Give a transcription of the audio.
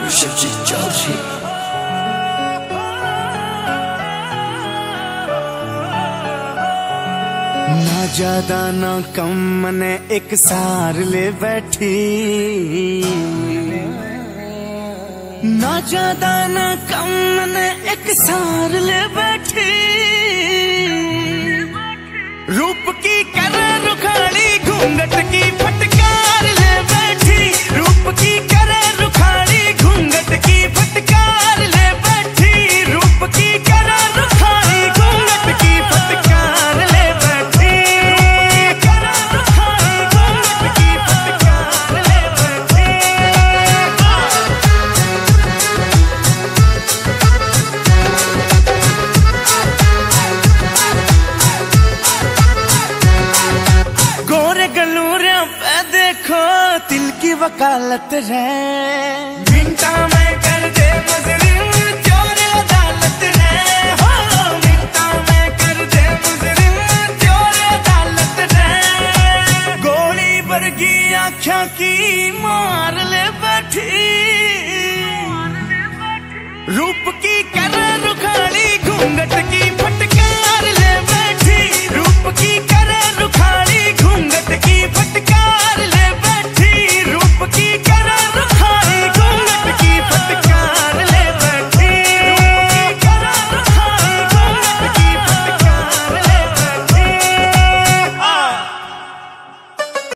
शिवजी चौधरी। ना ज्यादा ना कम मने एक सार ले बैठी, ना ज्यादा ना कम मने एक सार ले बैठी। रूप की कर रुखाड़ी घूंघट की फटकार ले बैठी, रूप की कर रुखाड़ी घूंघट की फटकार ले बैठी, रूप की कर रुखाड़ी घूंघट की फटकार ले बैठी, कर रुखाड़ी घूंघट की फटकार ले बैठी। गोरे गलूरियों पे देखो तिल की वकालत रे, मिनटा